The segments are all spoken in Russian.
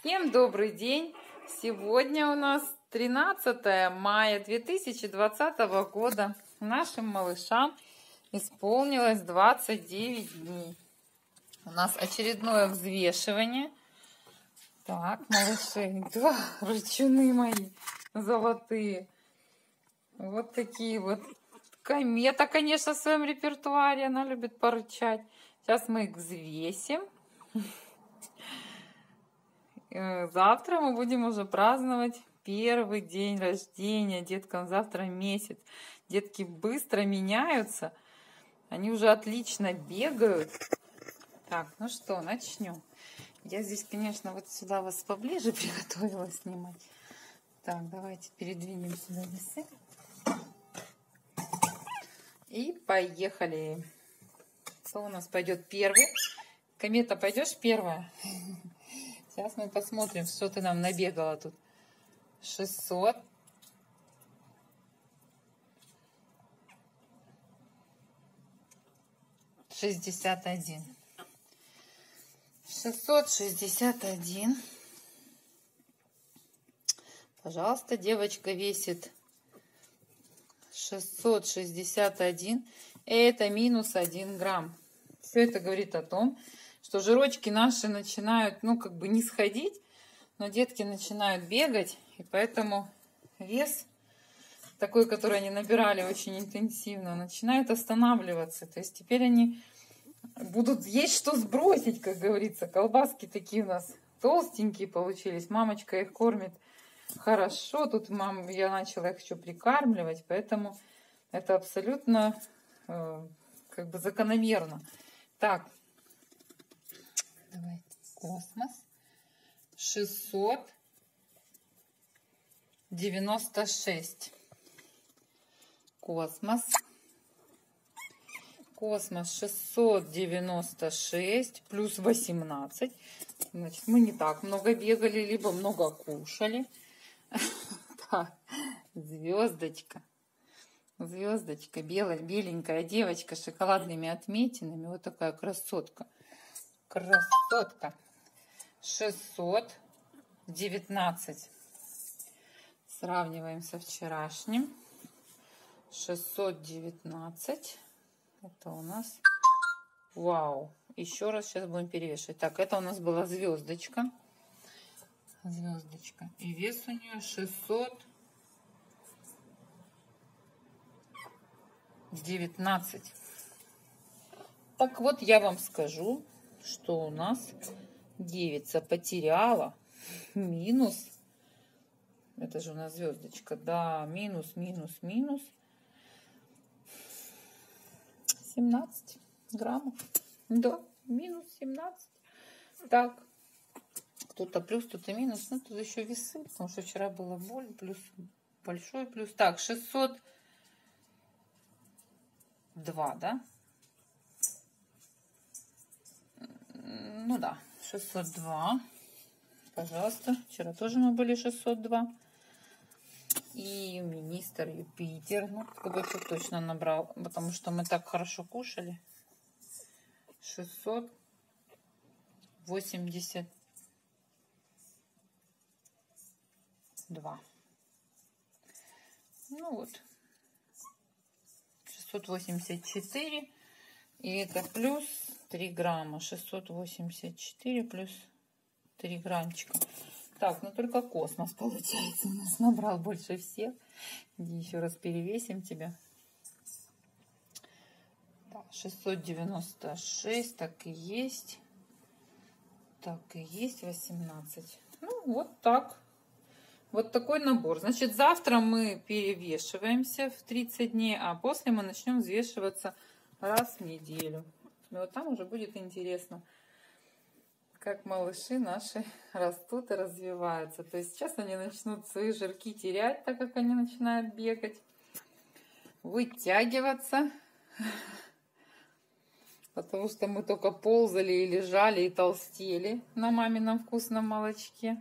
Всем добрый день! Сегодня у нас 13 мая 2020 года. Нашим малышам исполнилось 29 дней. У нас очередное взвешивание. Так, малыши, да, рычуны мои золотые. Вот такие вот. Комета, конечно, в своем репертуаре. Она любит порычать. Сейчас мы их взвесим. Завтра мы будем уже праздновать первый день рождения. Деткам завтра месяц. Детки быстро меняются. Они уже отлично бегают. Так, ну что, начнем. Я здесь, конечно, вот сюда вас поближе приготовила снимать. Так, давайте передвинем сюда весы. И поехали. Кто у нас пойдет первый? Комета, пойдешь первая? Сейчас мы посмотрим, что ты нам набегала тут. 600. 61. 661. Пожалуйста, девочка весит 661. Это минус 1 грамм. Все это говорит о том, что жирочки наши начинают, не сходить, но детки начинают бегать, и поэтому вес такой, который они набирали очень интенсивно, начинает останавливаться. То есть теперь они будут есть что сбросить, как говорится. Колбаски такие у нас толстенькие получились. Мамочка их кормит хорошо. Тут я начала их еще прикармливать, поэтому это абсолютно закономерно. Так, давайте космос. 696. Космос. Космос 696 плюс 18. Значит, мы не так много бегали, либо много кушали. Так, звездочка. Звездочка, беленькая девочка с шоколадными отметинами. Вот такая красотка. Красотка. 619. Сравниваем со вчерашним. 619. Это у нас... Вау. Еще раз сейчас будем перевешивать. Так, это у нас была звездочка. Звездочка. И вес у нее 619. Так вот, я вам скажу, что у нас девица потеряла минус. Это же у нас звездочка. Да, минус 17 граммов. Да, минус 17. Так, кто-то плюс, кто-то минус. Ну, тут еще весы, потому что вчера было плюс, большой плюс. Так, 602, да? Ну да, 602. Пожалуйста. Вчера тоже мы были 602. И министр Юпитер. Ну, кабачок точно набрал, потому что мы так хорошо кушали. 682. Ну вот. 684. И это плюс 3 грамма. 684 плюс 3 граммчика. Так, ну только космос, получается, у нас набрал больше всех. Иди еще раз перевесим тебя. Так, 696, так и есть. Так и есть 18. Ну, вот так. Вот такой набор. Значит, завтра мы перевешиваемся в 30 дней, а после мы начнем взвешиваться раз в неделю. И вот там уже будет интересно, как малыши наши растут и развиваются. То есть сейчас они начнут свои жирки терять, так как они начинают бегать, вытягиваться. Потому что мы только ползали и лежали и толстели на мамином вкусном молочке.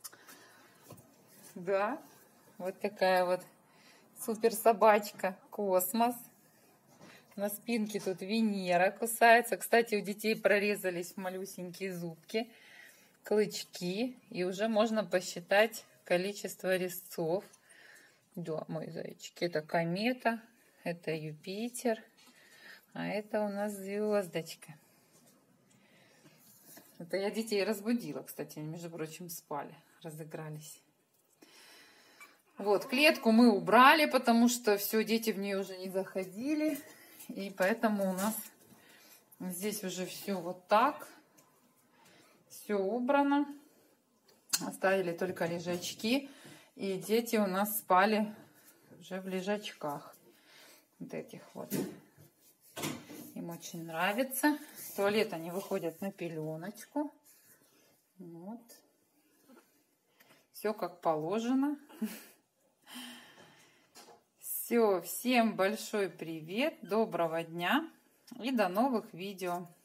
Да, вот такая вот супер собачка Космос. На спинке тут Венера кусается. Кстати, у детей прорезались малюсенькие зубки. клычки. И уже можно посчитать количество резцов. Да, мой зайчик. Это комета, это Юпитер, а это у нас звездочка. Это я детей разбудила, кстати, они, между прочим, спали, разыгрались. Вот, клетку мы убрали, потому что все, дети в нее уже не заходили. И поэтому у нас здесь уже все вот так. Все убрано. Оставили только лежачки. И дети у нас спали уже в лежачках. Вот этих вот. Им очень нравится. В туалет они выходят на пеленочку. Вот. Все как положено. Все, всем большой привет, доброго дня и до новых видео.